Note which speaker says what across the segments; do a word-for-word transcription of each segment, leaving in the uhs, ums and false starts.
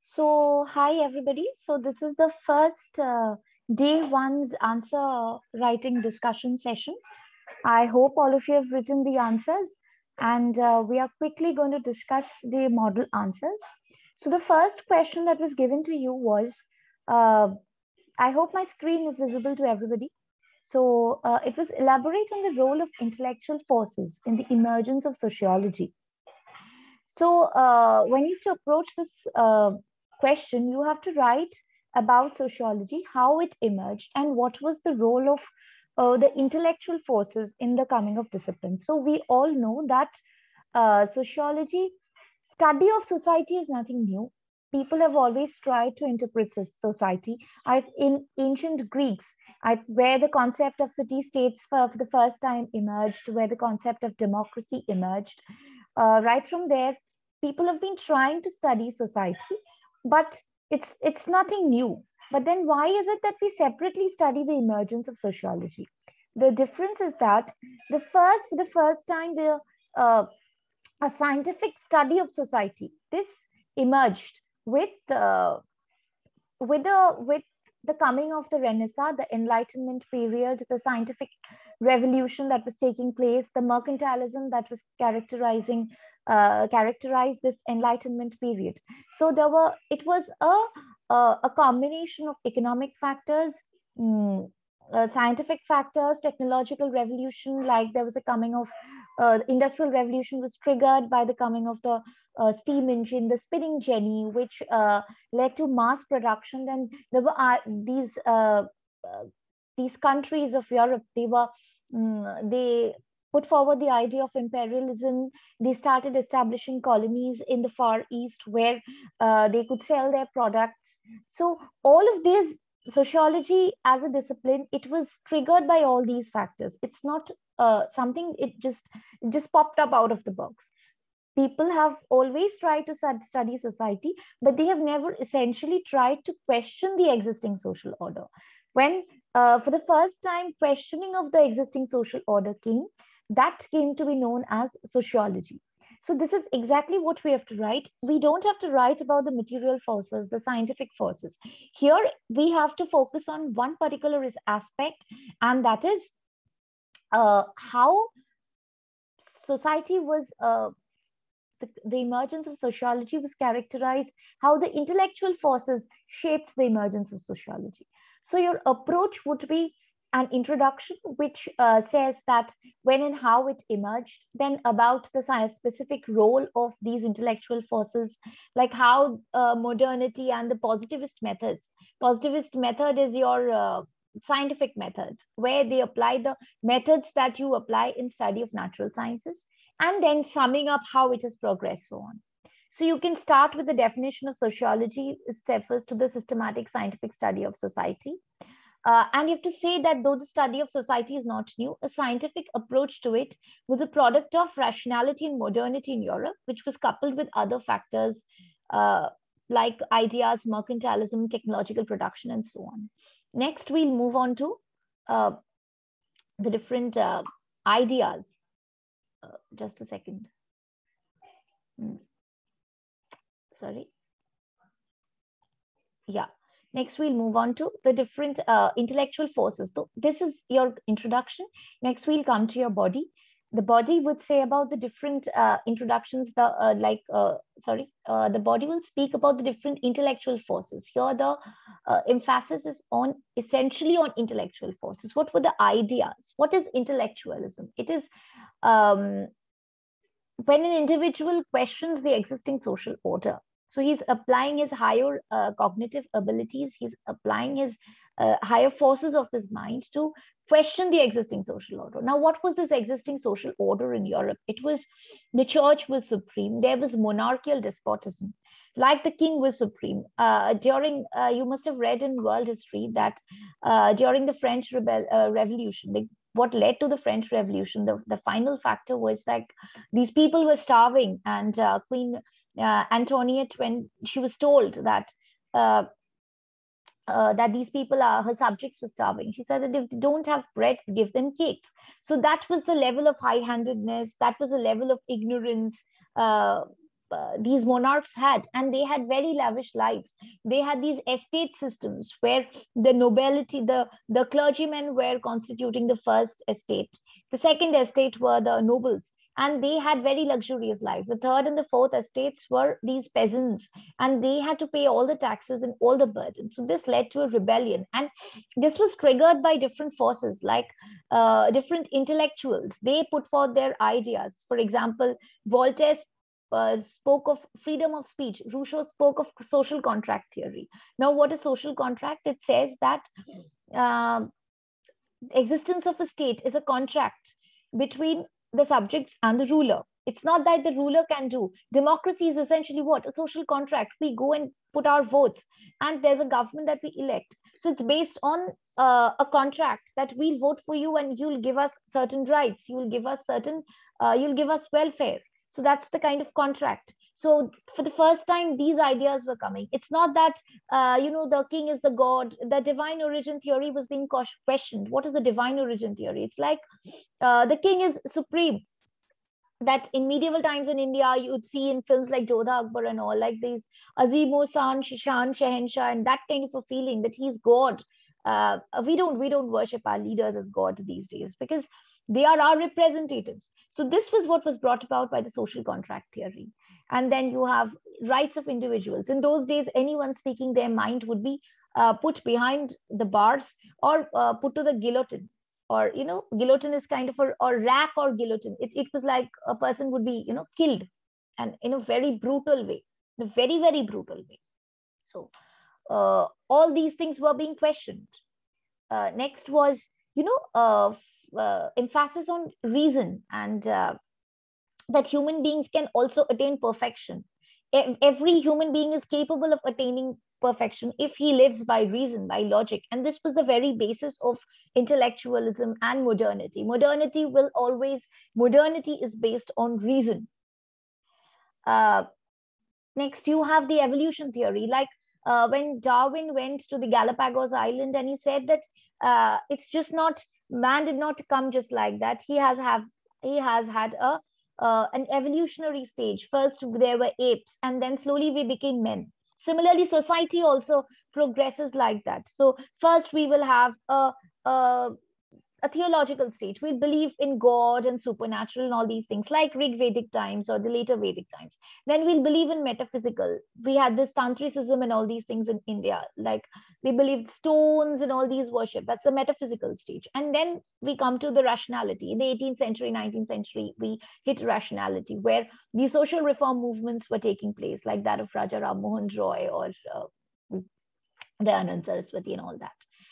Speaker 1: So, hi everybody. So, this is the first uh, day one's answer writing discussion session. I hope all of you have written the answers, and uh, we are quickly going to discuss the model answers. So, the first question that was given to you was uh, I hope my screen is visible to everybody. So, uh, it was elaborate on the role of intellectual forces in the emergence of sociology. So, uh, when you have to approach this uh, question, you have to write about sociology, how it emerged, and what was the role of uh, the intellectual forces in the coming of discipline. So, we all know that uh, sociology, study of society, is nothing new. People have always tried to interpret society. I've, in ancient Greeks, I, where the concept of city states for, for the first time emerged, where the concept of democracy emerged, uh, right from there, people have been trying to study society, but it's it's nothing new. But then why is it that we separately study the emergence of sociology? The difference is that the first for the first time the uh, a scientific study of society, this emerged with uh, with the with the coming of the Renaissance, the Enlightenment period, the scientific revolution that was taking place, the mercantilism that was characterizing uh, characterized this Enlightenment period. So there were it was a a, a combination of economic factors, mm, uh, scientific factors, technological revolution. Like there was a coming of uh, industrial revolution was triggered by the coming of the uh, steam engine, the spinning jenny, which uh, led to mass production. Then there were uh, these uh, uh, these countries of Europe. They were um, they put forward the idea of imperialism. They started establishing colonies in the Far East where uh, they could sell their products. So all of these sociology as a discipline, it was triggered by all these factors. It's not uh, something it just it just popped up out of the box. People have always tried to study society, but they have never essentially tried to question the existing social order. When, uh, for the first time, questioning of the existing social order came, that came to be known as sociology. So, this is exactly what we have to write. We don't have to write about the material forces, the scientific forces. Here, we have to focus on one particular aspect, and that is uh, how society was. Uh, the, the emergence of sociology was characterized, how the intellectual forces shaped the emergence of sociology. So your approach would be an introduction which uh, says that when and how it emerged, then about the science specific role of these intellectual forces, like how uh, modernity and the positivist methods. Positivist method is your uh, scientific methods, where they apply the methods that you apply in study of natural sciences, and then summing up how it has progressed so on. So you can start with the definition of sociology. It refers to the systematic scientific study of society. Uh, and you have to say that though the study of society is not new, a scientific approach to it was a product of rationality and modernity in Europe, which was coupled with other factors uh, like ideas, mercantilism, technological production, and so on. Next, we'll move on to uh, the different uh, ideas. Uh, just a second. Hmm. Sorry. Yeah. Next, we'll move on to the different uh, intellectual forces. So this is your introduction. Next, we'll come to your body. The body would say about the different uh, introductions, the uh, like, uh, sorry, uh, the body will speak about the different intellectual forces. Here, the uh, emphasis is on essentially on intellectual forces. What were the ideas? What is intellectualism? It is um, when an individual questions the existing social order. So he's applying his higher uh, cognitive abilities, he's applying his uh, higher forces of his mind to question the existing social order. Now, what was this existing social order in Europe? It was the church was supreme, there was monarchical despotism. Like the king was supreme. Uh, during, uh, you must have read in world history that uh, during the French rebel, uh, Revolution, the what led to the French Revolution, the, the final factor was like these people were starving, and uh, Queen uh, Antoinette, when she was told that uh, uh, that these people are her subjects were starving, she said that if they don't have bread, give them cakes. So that was the level of high-handedness. That was a level of ignorance. Uh, uh, these monarchs had, and they had very lavish lives. They had these estate systems where the nobility, the the clergymen were constituting the first estate, the second estate were the nobles, and they had very luxurious lives. The third and the fourth estates were these peasants, and they had to pay all the taxes and all the burdens. So this led to a rebellion, and this was triggered by different forces, like uh, different intellectuals. They put forth their ideas. For example, Voltaire uh, spoke of freedom of speech. Rousseau spoke of social contract theory. Now, what is social contract? It says that uh, existence of a state is a contract between the subjects and the ruler. It's not that the ruler can do. Democracy is essentially what? A social contract. We go and put our votes, and there's a government that we elect. So it's based on uh, a contract that we'll vote for you, and you'll give us certain rights. You'll give us certain, uh, you'll give us welfare. So that's the kind of contract. So for the first time, these ideas were coming. It's not that, uh, you know, the king is the god. The divine origin theory was being questioned. What is the divine origin theory? It's like uh, the king is supreme. That in medieval times in India, you would see in films like Jodha Akbar and all, like these Azimo San, Shan, Shehenshah, and that kind of a feeling that he's God. Uh, we don't we don't worship our leaders as God these days, because they are our representatives. So this was what was brought about by the social contract theory. And then you have rights of individuals. In those days, anyone speaking their mind would be uh, put behind the bars, or uh, put to the guillotine. Or, you know, guillotine is kind of a, or rack or guillotine. It, it was like a person would be, you know, killed, and in a very brutal way, in a very, very brutal way. So uh, all these things were being questioned. Uh, next was, you know, uh, uh, emphasis on reason, and uh, that human beings can also attain perfection. Every human being is capable of attaining perfection if he lives by reason, by logic. And this was the very basis of intellectualism and modernity. Modernity will always, modernity is based on reason. Uh, next, you have the evolution theory. Like uh, when Darwin went to the Galapagos Island, and he said that uh, it's just not, man did not come just like that. He has have he has had a uh, an evolutionary stage. First, there were apes, and then slowly we became men. Similarly, society also progresses like that. So first we will have a, a, a theological stage. We believe in God and supernatural and all these things, like Rig Vedic times or the later Vedic times. Then we'll believe in metaphysical. We had this Tantricism and all these things in India. Like we believed stones and all these worship. That's a metaphysical stage. And then we come to the rationality. In the eighteenth century, nineteenth century, we hit rationality, where the social reform movements were taking place, like that of Raja Ram Mohan Roy or uh, Dayanand Saraswati and all that.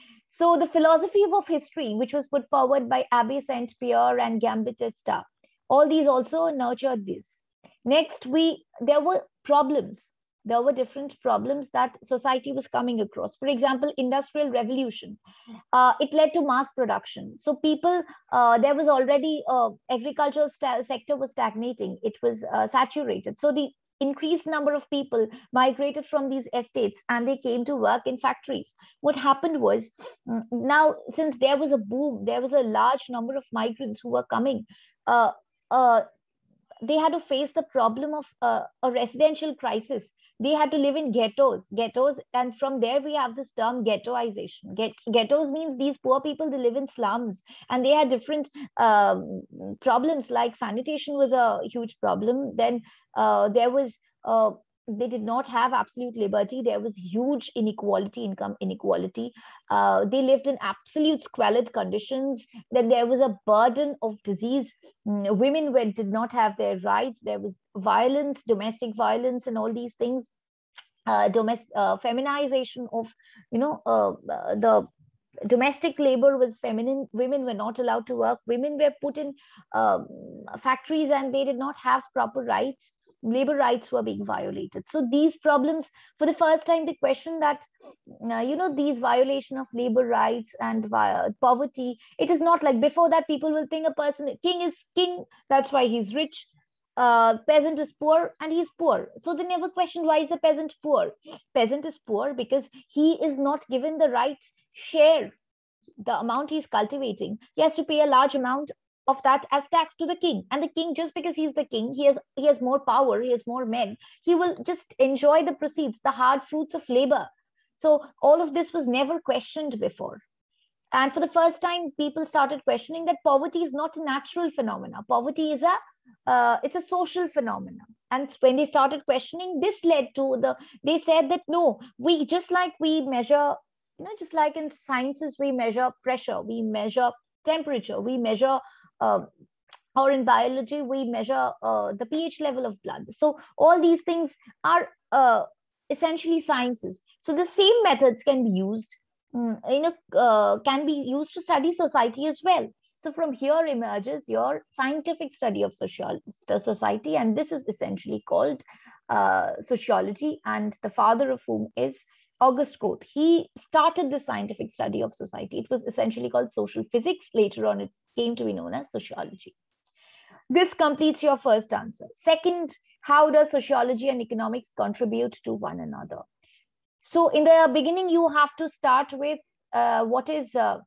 Speaker 1: So the philosophy of history, which was put forward by Abbé Saint Pierre and Gambetta, all these also nurtured this. Next, we there were problems. There were different problems that society was coming across. For example, industrial revolution. Uh, it led to mass production. So people, uh, there was already uh, agricultural sector was stagnating. It was uh, saturated. So the increased number of people migrated from these estates, and they came to work in factories. What happened was, now since there was a boom, there was a large number of migrants who were coming, uh, uh, they had to face the problem of uh, a residential crisis. They had to live in ghettos, ghettos, and from there we have this term ghettoization. Get, ghettos means these poor people, they live in slums, and they had different um, problems, like sanitation was a huge problem. Then uh, there was, uh, they did not have absolute liberty. There was huge inequality, income inequality. Uh, they lived in absolute squalid conditions. Then there was a burden of disease. Mm, women were, did not have their rights. There was violence, domestic violence, and all these things. Uh, domestic uh, feminization of, you know, uh, uh, the domestic labor was feminine. Women were not allowed to work. Women were put in uh, factories, and they did not have proper rights. Labor rights were being violated. So these problems, for the first time, they questioned that, uh, you know, these violation of labor rights and uh, poverty, it is not like before that. People will think a person, king is king, that's why he's rich. Uh, peasant is poor, and he's poor. So they never questioned, why is the peasant poor? Peasant is poor because he is not given the right share. The amount he's cultivating, he has to pay a large amount of that as tax to the king. And the king, just because he's the king, he has he has more power, he has more men, he will just enjoy the proceeds, the hard fruits of labor. So all of this was never questioned before. And for the first time, people started questioning that poverty is not a natural phenomena. Poverty is a uh, it's a social phenomenon. And when they started questioning, this led to the, they said that no, we, just like we measure, you know, just like in sciences, we measure pressure, we measure temperature, we measure, uh, or in biology, we measure uh, the pH level of blood. So all these things are uh, essentially sciences. So the same methods can be used, um, you know, uh, can be used to study society as well. So from here emerges your scientific study of social society, and this is essentially called uh, sociology. And the father of whom is Auguste Comte. He started the scientific study of society. It was essentially called social physics. Later on, it came to be known as sociology. This completes your first answer. Second, how does sociology and economics contribute to one another? So in the beginning, you have to start with uh, what is uh,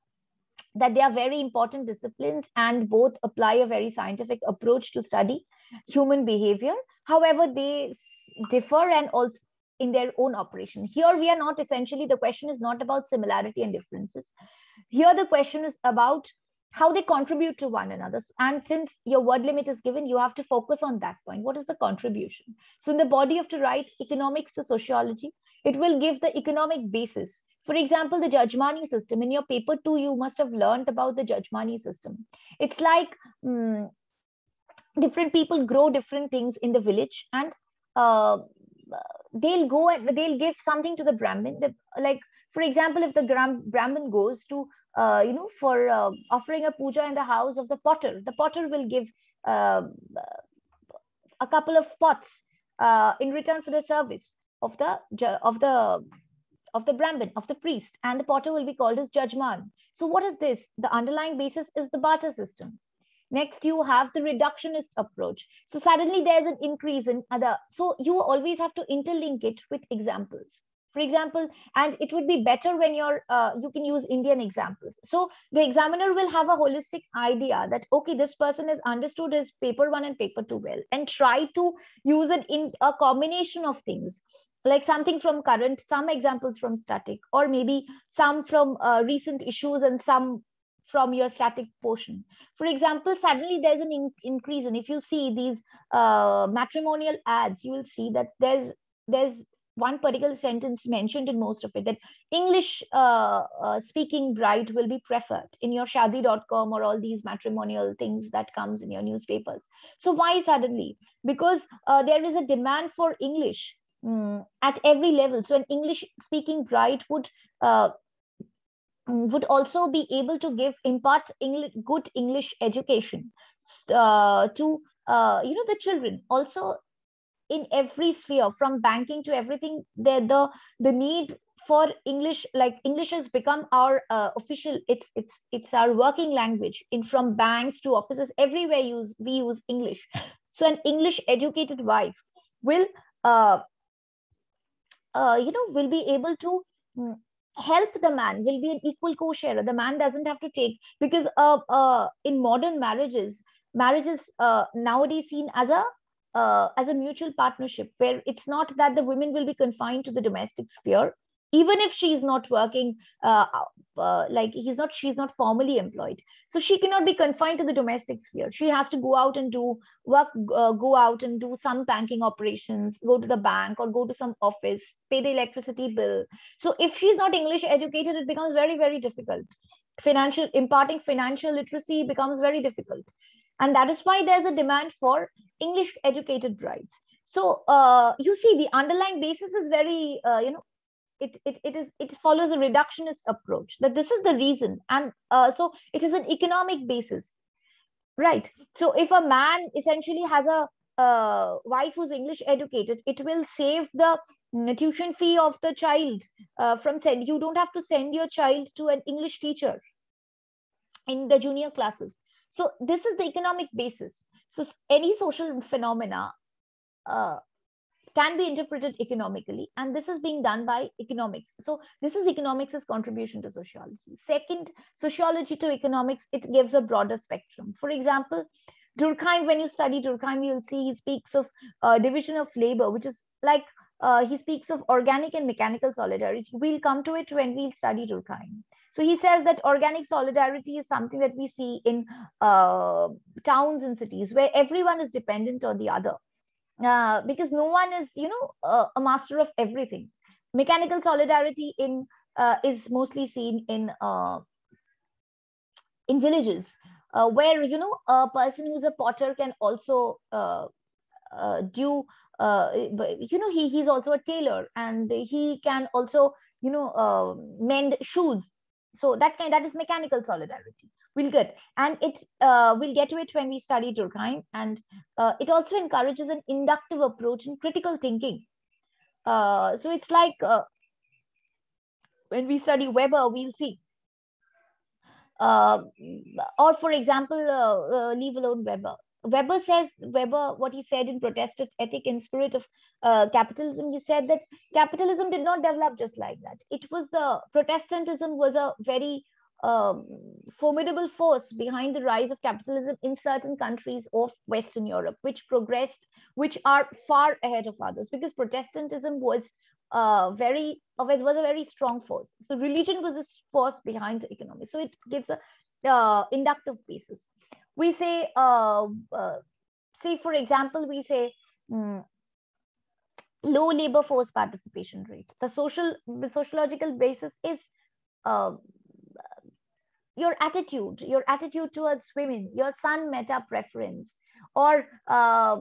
Speaker 1: that they are very important disciplines and both apply a very scientific approach to study human behavior. However, they differ and also in their own operation. Here we are not, essentially the question is not about similarity and differences. Here the question is about how they contribute to one another. And since your word limit is given, you have to focus on that point. What is the contribution? So in the body you have to write economics to sociology. It will give the economic basis. For example, the Jajmani system. In your paper two, you must have learned about the Jajmani system. It's like um, different people grow different things in the village, and uh, they'll go and they'll give something to the Brahmin. The, like, for example, if the Brahmin goes to, uh, you know, for uh, offering a puja in the house of the potter, the potter will give uh, a couple of pots uh, in return for the service of the of the of the Brahmin, of the priest, and the potter will be called as Jajman. So what is this? The underlying basis is the barter system. Next, you have the reductionist approach. So suddenly there's an increase in other. So you always have to interlink it with examples. For example, and it would be better when you're, uh, you can use Indian examples. So the examiner will have a holistic idea that, okay, this person has understood his paper one and paper two well, and try to use it in a combination of things, like something from current, some examples from static, or maybe some from uh, recent issues and some from your static portion. For example, suddenly there's an in increase, and if you see these uh, matrimonial ads, you will see that there's there's one particular sentence mentioned in most of it, that English uh, uh, speaking bride will be preferred in your shadi dot com or all these matrimonial things that comes in your newspapers. So why suddenly? Because uh, there is a demand for English um, at every level. So an English speaking bride would uh, would also be able to give impart English, good English education uh, to uh, you know, the children. Also in every sphere, from banking to everything, the the the need for English, like English has become our uh, official, it's it's it's our working language. In from banks to offices, everywhere use we use English. So an English educated wife will uh, uh, you know, will be able to mm, help the man, will be an equal co-sharer. The man doesn't have to take, because uh, uh, in modern marriages, marriages uh, nowadays seen as a uh, as a mutual partnership, where it's not that the women will be confined to the domestic sphere, even if she's not working, uh, uh, like he's not, she's not formally employed. So she cannot be confined to the domestic sphere. She has to go out and do work, uh, go out and do some banking operations, go to the bank or go to some office, pay the electricity bill. So if she's not English educated, it becomes very, very difficult. Financial, imparting financial literacy becomes very difficult. And that is why there's a demand for English educated brides. So uh, you see, the underlying basis is very, uh, you know, it, it, it is it follows a reductionist approach, that this is the reason. And uh, so it is an economic basis, right? So if a man essentially has a uh, wife who's English educated, it will save the tuition fee of the child uh, from send. You don't have to send your child to an English teacher in the junior classes. So this is the economic basis. So any social phenomena uh, can be interpreted economically, and this is being done by economics. So this is economics' contribution to sociology. Second, sociology to economics, it gives a broader spectrum. For example, Durkheim, when you study Durkheim, you'll see he speaks of uh, division of labor, which is like uh, he speaks of organic and mechanical solidarity. We'll come to it when we'll study Durkheim. So he says that organic solidarity is something that we see in uh, towns and cities where everyone is dependent on the other. Uh, because no one is, you know, uh, a master of everything. Mechanical solidarity in uh, is mostly seen in uh, in villages, uh, where, you know, a person who's a potter can also uh, uh, do, uh, you know, he he's also a tailor, and he can also, you know, uh, mend shoes. So that kind that is mechanical solidarity. We'll get, and it uh, we'll get to it when we study Durkheim. And uh, it also encourages an inductive approach and critical thinking. Uh, so it's like uh, when we study Weber, we'll see. Uh, or for example, uh, uh, leave alone Weber. Weber says, Weber, what he said in Protestant Ethic and Spirit of uh, Capitalism, he said that capitalism did not develop just like that. It was the, Protestantism was a very um, formidable force behind the rise of capitalism in certain countries of Western Europe, which progressed, which are far ahead of others, because Protestantism was uh, very, was, was a very strong force. So religion was a force behind the economy. So it gives a uh, inductive basis. We say, uh, uh, say for example, we say um, low labor force participation rate. The social, the sociological basis is uh, your attitude, your attitude towards women, your son meta preference, or uh,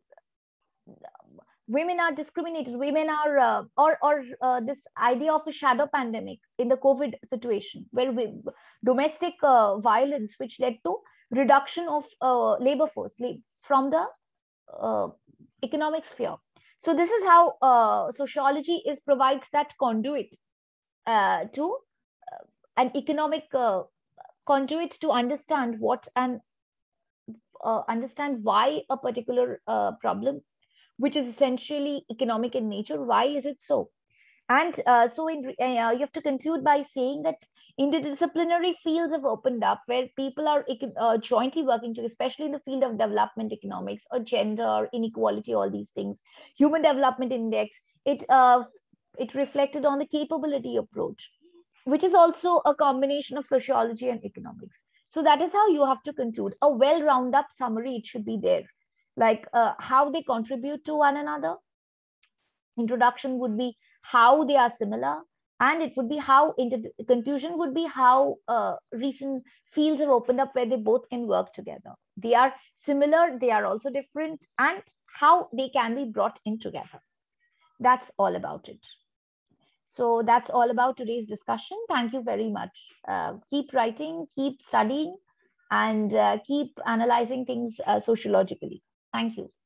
Speaker 1: women are discriminated, women are, uh, or, or uh, this idea of a shadow pandemic in the COVID situation, where we, domestic uh, violence, which led to reduction of uh, labor force from the uh, economic sphere. So this is how uh, sociology is provides that conduit uh, to uh, an economic uh, conduit to understand what and uh, understand why a particular uh, problem, which is essentially economic in nature, why is it so? And uh, so in, uh, you have to conclude by saying that interdisciplinary fields have opened up where people are uh, jointly working together, especially in the field of development economics or gender inequality, all these things. Human Development Index, it, uh, it reflected on the capability approach, which is also a combination of sociology and economics. So that is how you have to conclude. A well-round up summary, it should be there. Like uh, how they contribute to one another. Introduction would be how they are similar, and it would be how, into conclusion would be how uh, recent fields have opened up where they both can work together. They are similar, they are also different, and how they can be brought in together. That's all about it. So that's all about today's discussion. Thank you very much. Uh, keep writing, keep studying, and uh, keep analyzing things uh, sociologically. Thank you.